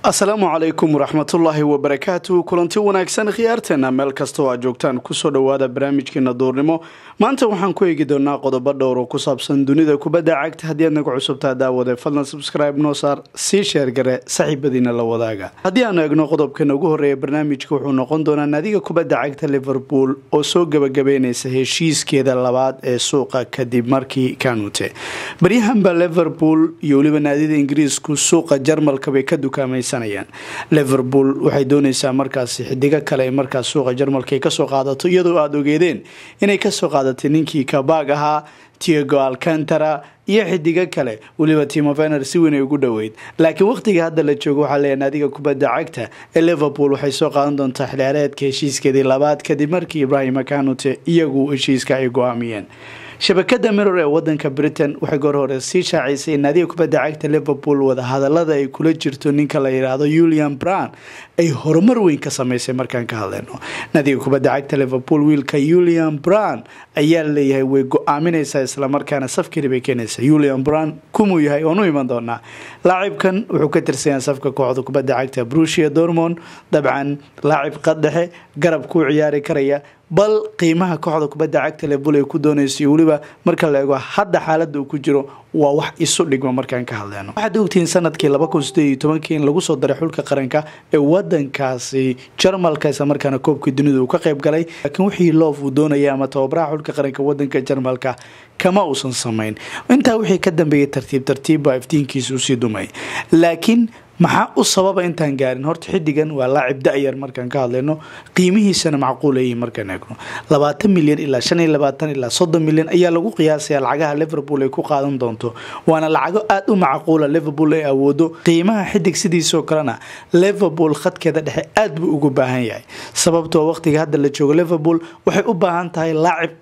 asalaamu calaykum waraxmatullaahi wabarakaatu kulanti wanaagsan khiyaarteena meel kastoo aad joogtaan kusoo dhowaada barnaamijkeena duurnimo maanta waxaan ku eegi doonaa qodobo dhowr oo ku saabsan dunida kubadda cagta haddii aad naga cusubtaa daawade fadlan subscribe noo saar sii sheergare saaxiibadiina la wadaaga haddii aanu eegno qodobkeena ugu horreeya barnaamijka wuxuu noqon doonaa naadiga kubadda cagta liverpool oo soo gabagabeynaysa heshiiskeeda labaad ee suuqa kadib markii kaanute baryahanba liverpool iyo weliba naadida ingiriisku suuqa jarmalka bay ka dukaamaysa liverpool waxay doonaysaa markaasi xidigo kale markaas suuqa jarmalka ay kasoo qaadato iyadoo aada ogeedeen inay kasoo qaadatay ninkii kabaag ahaa Thiago Alcantara iyo xidigo kale waliba Timo Werner si weyn ay ugu dhaweyd laakiin waqtiga hadda la joogo waxa la naadiga kubadda cagta ee Liverpool waxay soo qaadan doontaa xilciyaareedka heshiiskeedii labaad kadib markii Ibrahima Kanute iyagu heshiiska ay go'aamiyeen shabakada Mirror ee wadanka Britain waxay goor hore sii shaacisay naadiga kubadda cagta Liverpool wada hadalada ay kula jirto ninka la yiraahdo Julian Brand ay horumar weyn ka sameysay markaan ka hadlayno naadiga kubadda cagta Liverpool wiilka Julian Brand ayaa leeyahay way go'aaminaysaa isla markaana safkii bay keenaysaa Julian Brand kumuu yahay oo iman doona laacibkan wuxuu ka tirsan safka kooxda kubadda cagta Borussia Dortmund dabcan laacib qadaxe garab ku ciyaari karaya bal qiimaha kooxda kubadda cagta Liverpool ay ku doonayso waliba marka la eego hadda xaaladda uu ku jiro waa wax isu dhigma markaan ka hadlayno waxaad ogtiin sanadkii 2018 in lagu soo daray xulka qaranka ee wadankaasi Jarmalka isla markaana koobka dunida uu ka qayb galay laakiin wixii loof uu doonayay ama tababaraha xulka qaranka wadanka Jarmalka kama uusan sameyn inta wixii ka dambeeyay tartiib iftiinkiisu sii dumay laakiin maxaa u sababa intaan gaarin horta xidigan waa laacib da'yar markaan ka hadlayno qiimihiisana macquul ah markaan eegno 20 milyan ilaa 25 ilaa 30 milyan ayaa lagu qiyaasayaa lacagaha Liverpool ay ku qaadan doonto waana lacago aad u macquul ah Liverpool ay awoodo qiimaha xidig sidiisoo kalena Liverpool khadkeeda dhexe aad buu ugu baahan yahay sababtoo waqtiga hadda la joogo Liverpool waxay u baahan tahay laacib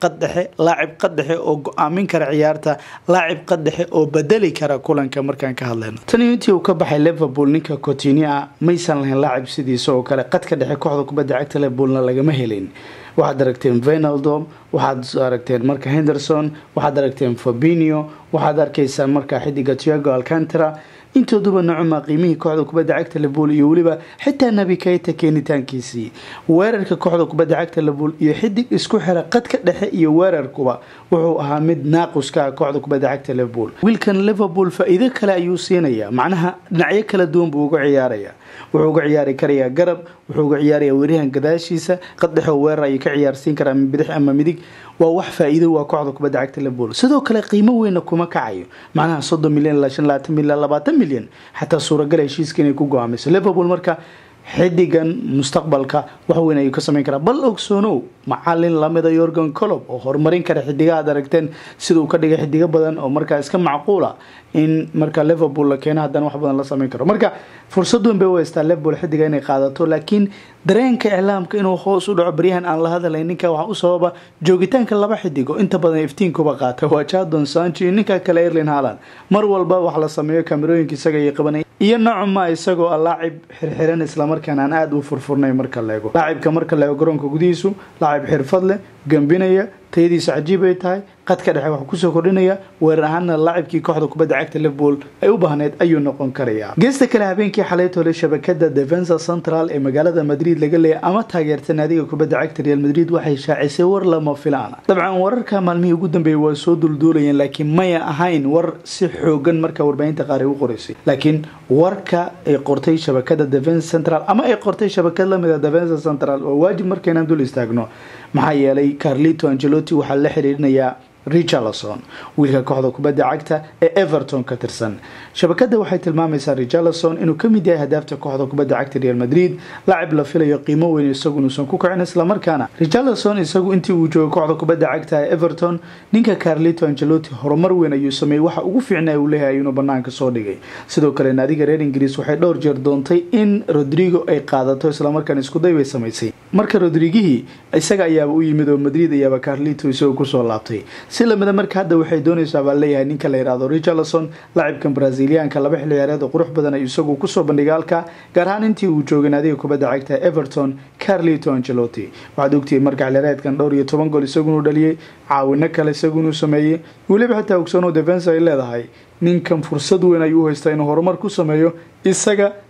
qad dhexe oo go'aamin kara ciyaarta laacib qad dhexe oo bedeli kara kulanka markaan ka hadlayno tan intii uu ka baxay Liverpool ninka Coutinho maysan lahayn laacib sidiisa oo kale qadka dhexe kooxda kubadda cagta Liverpoolna lagama helin waxaad aragteen Wijnaldum waxaad aragteen marka Henderson waxaad aragteen Fabinho waxaad arkaysaa marka xidiga Thiago Alcantara intooduba nocma qiimihii kooxda kubadda cagta Liverpool iyo waliba xitaa Naby Keita keenitaankiisii weerarka kooxda kubadda cagta Liverpool iyo xidig isku xira qadka dhexe iyo weerarkuba wuxuu ahaa mid naaquska kooxda kubadda cagta Liverpool wiilkan Liverpool faa'iido kale ayuu siinaya macnaha dhinacyo kala duwan buu uga ciyaaraya wuxuu uga ciyaari karayaa garab wuxuu uga ciyaarayaa weeryahan gadaashiisa qad dhexe weerar ay ka ciyaarsiin karaan bidix ama midig waa wax faa'iido waa kooxda kubadda cagta Liverpool sidoo kale qiimo weyn kuma kacayo macnaha 30 milyan ilaa 25 milyan 20 milyan xataa suuragal heshiiska inay ku go'aamiso Liverpool marka xidigan mustaqbalka wax weyn ay ka sameyn karaa bal ogsoono macallin lamida Jurgen Klopp oo horumarin kara xidigaha aragteen sidoo ka dhigay xidiga badan oo marka iska macquul ah in marka Liverpool la keeno hadan wax badan la sameyn karo marka fursad weyn bay u haystaa Liverpool xidiga inay qaadato laakiin dareenka iclaamka inuu hoos u dhaco bariyahan aan la hadlayn ninka waxa u sababa joogitaanka laba xidigo inta badan iftiinkuba qaata waa Jadon Sancho iyo ninka kale Erling Haaland mar walba wax la sameeyo kamerooyinka isaga ay qabanay iyo nocma isagoo laacib xirxiran isla markaana aan aad u furfurnay marka la eego laacibka marka la eego garoonka gudihiisu laacib xirfad leh gambinaya tayadiisa cajiib ay tahay qadka dhexe wax ku soo kordhinaya weerar ahaanna laacibkii kooxda kubadda cagta Liverpool ay u baahneed ayuu noqon karayaa geesta kale habeenkii xalay toole shabakada Defensa Central ee magaalada Madrid laga leeyahay ama taageerta naadiga kubadda cagta Real Madrid waxay shaacisay war lama filaan dabcan wararka maalmihii ugu dambeeyay waa soo dulduulayeen laakiin ma ahayn war si xoogan marka warbaahinta qaar ay u qoraysay laakiin warka ay qortay shabakada Defensa Central ama ay qortay shabakad lamida Defensa Central oo waajib markeenan dul istaagno maxaa yeelay Carlito Ancelotti waxa la xiriirinayaa Richarlison wiilka kooxda kubadda cagta ee Everton ka tirsan shabakada waxay tilmaamaysaa Richarlison inuu ka mid yahay hadaafta kooxda kubadda cagta Real Madrid laacib la filayo qiimo weyn isagu nuusan ku kacin isla markaana Richarlison isagu intii uu joogo kooxda kubadda cagta ee Everton ninka Carlito Ancelotti horumar weyn ayuu sameeyay waxa ugu fiicnaa uu leeyahay inuu banaanka soo dhigay sidoo kale naadiga reer Ingiriis waxay dhowr jeer doontay in Rodrigo ay qaadato isla markaana isku day bay sameysay marka Rodriguihii isaga ayaa u yimid oo Madrid ayaa Carlito isagoo ku soo laabtay si lamada marka hadda waxay doonaysaa baa leeyahay ninka la yiraahdo Richarlison laacibkan Brazilianka laba xilciyaareed oo qurux badan ay isagu ku soo bandhigaalka gaar ahaan intii uu joogay naadiga kubadda cagta Everton Carlito Ancelotti waxaad ogtay marka xilciyaareedkan dhowr iyo 10 gool isagu uu dhaliyay caawino kale isagu uu sameeyay waliba xitaa ogsoono defense ay leedahay ninkan fursad weyn ayuu haystaa inuu horumar ku sameeyo isaga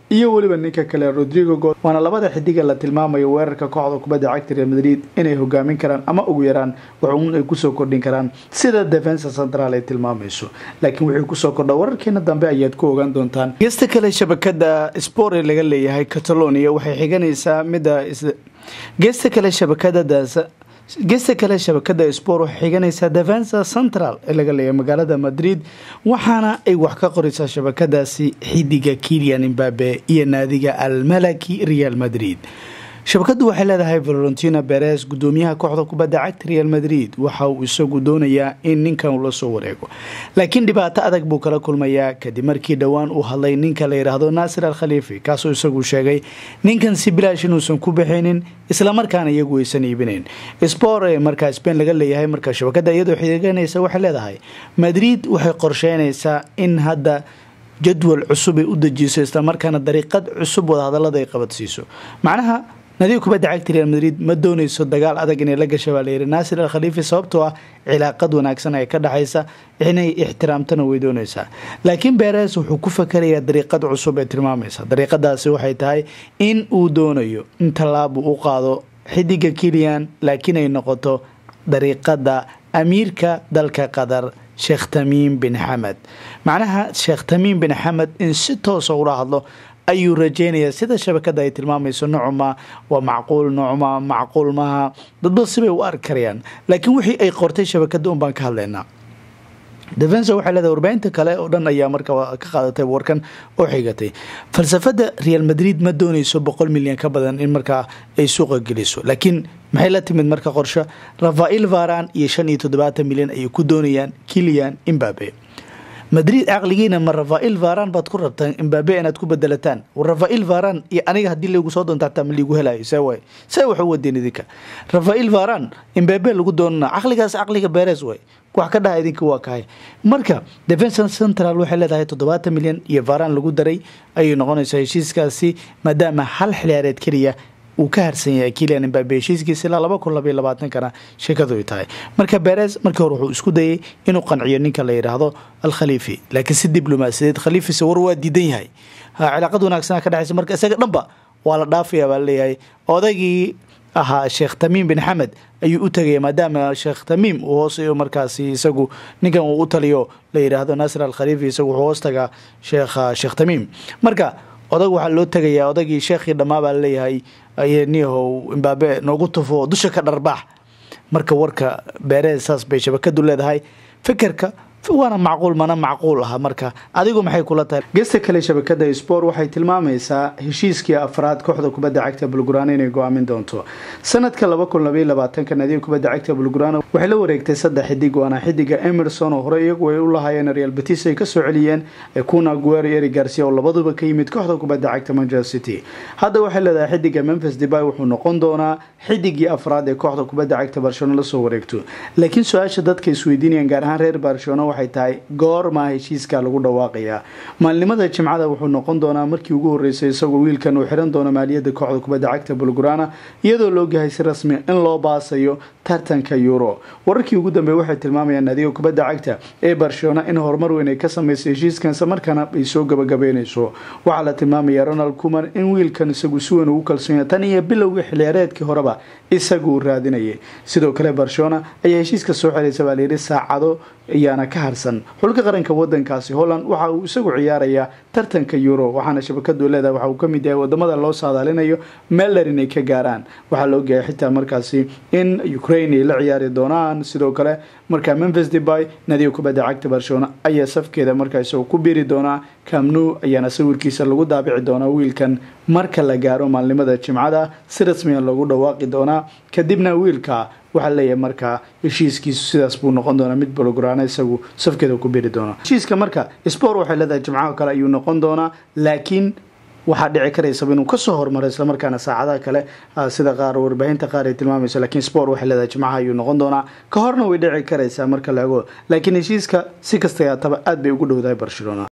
iyo weliba ninka kale Rodrigo Goes waana labada xidiga la tilmaamayo weerarka kooxda kubadda cagta Real Madrid inay hogaamin karaan ama ugu yaraan wax ay ku soo kordhin karaan sida defense central ay tilmaamayso laakiin wixii ku soo kordha wararkeena dambe ayaad ku ogaan doontaan geesta kale shabakada Sport ee laga leeyahay Catalonia waxay xiganaysaa geesta kale shabakada Sport waxay xiganaysaa defense central ee laga leeyahay magaalada Madrid waxaana ay wax ka qoraysaa shabakadaasi xidiga Kylian Mbappe iyo naadiga Al Malaki Real Madrid shabakadu waxay leedahay Florentino Perez gudoomiyaha kooxda kubadda cagta Real Madrid waxa uu isagu doonayaa in ninkan uu la soo wareego laakiin dhibaato adag buu kala kulmayaa kadib markii dhawaan uu hadlay ninka la yiraahdo Nasser Al-Khalifi kaasoo isagu sheegay ninkan si bilaash inuusan ku bixinin isla markaana iyagu aysan iibinayn Sport marka Spain laga leeyahay marka shabakada iyadoo xidiganaysa waxay leedahay Madrid waxay qorsheynaysaa in hadda jadwal cusub ay u dajiso isla markaana dariiqad cusub wada hadalada ay qabadsiiso macnaha nadiif kubadda cagta Real Madrid ma doonayso dagaal adag inay la gasho Valerie Nasser Al-Khalifi sababtoo ah cilaaqad wanaagsan ay ka dhaxaysa inay ixtiraamtana way doonaysaa laakiin Perez wuxuu ku fakarayaa dariiqad cusub ee tilmaamaysa dariiqadaasi waxay tahay in uu doonayo in talaabo u qaado xidiga Kylian laakiin ay noqoto dariiqada amiirka dalka Qatar Sheikh Tamim bin Hamad macnaha Sheikh Tamim bin Hamad in si toos ah u hadlo ayuu rajeynayaa sida shabakada ay tilmaamayso noocma waa macquul maaha dadba sibay u arki karayaan laakiin wixii ay qortay shabakada baan ka hadlaynaa defense waxay leedahay warbaahinta kale oo dhan ayaa marka ka qaadatay warkan oo xigatay falsafada Real Madrid ma doonayso 100 milyan ka badan in marka ay suuqa geliso laakiin maxay la timid marka qorshe Rafael Varane iyo 75 milyan ay ku doonayaan Kylian Mbappe Madrid aqligiina ma Rafael Varane baad ku rabtaan Mbappe inaad ku bedelataan Rafael Varane iyo aniga hadii lagu soo doonto taa liigu helayo say wax u wadeen idinka Rafael Varane Mbappe lagu doonana aqligaas aqliga Perez way wax ka dhahay idinka waa kahay marka defense central waxay leedahay 70 milyan iyo Varane lagu daray ay noqonaysaa heshiiskaasi maadaama hal xiliyaareed kaliya uu ka harsan yahay Kylian Mbappe heshiiskiisa ilaa 2022 kana sheekadu ay tahay marka Perez markii hore wuxuu isku dayay inuu qanciyo ninka la yiraahdo Al-Khalifi laakiin si diblomaasiyadeed Khalifi sawir waa diidan yahay cilaaqad wanaagsan ka dhaxaysa marka isaga dhanba waa la dhaafiyaa baa leeyahay odagii ahaa Sheikh Tamim bin Hamad ayuu u tagay maadaama Sheikh Tamim uu hooseeyo markaasi isagu ninkan uu u taliyo la yiraahdo Nasser Al-Khalifi isagu wuxuu hoos tagaa Sheikh Tamim marka odag waxa loo tagayaa odagii sheekhi dhamaaba leeyahay ayaniho Mbappe noogu tufo dusha ka dharbaax marka warka Perez saas bay shabakadu leedahay fikirka waana macquul ah marka adigu maxay kula tahay geesta kale shabakada Sport waxay tilmaamaysaa heshiiskii afraad kooxda kubadda cagta Bulgaria inay go'aamin doonto sanadka 2022 naadiga kubadda cagta Bulgaria waxay la wareegtay saddex xidig waana xidiga Emerson oo hore iyagu ay u lahaayeen Real Betis ay ka soo celiyeen Kun Aguero iyo Eric Garcia oo labaduba ka yimid kooxda kubadda cagta Manchester City hadda waxay leedahay xidiga Memphis Depay wuxuu noqon doonaa xidigii afraad ee kooxda kubadda cagta Barcelona la soo wareegto laakiin su'aasha dadka isweydiinayaan gaar ahaan reer Barcelona waxay tahay goorma heshiiska lagu dhawaaqaya maalinimada Jimcada wuxuu noqon doonaa markii ugu horeysay isagoo wiilkan uu xiran doono maaliyadda kooxda kubadda cagta Bulgaria iyadoo loo gahay si rasmi in loo baasayo tartanka Euro wararkii ugu dambeeyay waxay tilmaamayaan naadiga kubadda cagta ee Barcelona in horumar weyn ay ka sameysay heshiiskan markaana ay soo gabagabeynayso waxa la tilmaamayaa Ronald Koeman in wiilkan isagu si weyn ugu kalsoon yahay tan iyo bilowgii xiliyaareedkii horeba isagu raadinayay sidoo kale Barcelona ayaa heshiiska soo xiriisay Valerie saacado ayaana ka harsan xulka qaranka wadankaasi Holland waxa uu isagu ciyaarayaa tartanka Euro waxaana shabakadu leedahay waxa uu ka mid yahay wadamada loo saadaalinayo meel inay ka gaaraan waxa loo geeyay xitaa markaasi in Ukraine la ciyaari doonaan sidoo kale marka Memphis Depay naadiga kubadda cagta Barcelona ayaa safkeeda markaas uu ku biiri doonaa Camp Nou ayaana sawirkiisa lagu daabici doonaa wiilkan marka la gaaro maalinimada Jimcada si rasmi ah lagu dhawaaqi doonaa kadibna wiilka waxa leeyahay marka heshiiskiisu sidaas buu noqon doonaa mid Bulgaria isagu safkeeda ku biiri doona heshiiska marka Sport waxay leedahay Jimcaha kale ayuu noqon doonaa laakiin waxa dhici karaysa inuu ka soo hormaro isla markaana saacadaha kale sida qaar warbaahinta qaar ay tilmaamayso laakiin Sport waxay leedahay Jimcaha ayuu noqon doonaa ka horna way dhici karaysaa marka laego laakiin heshiiska si kasta aad bay ugu dhowdahay Barcelona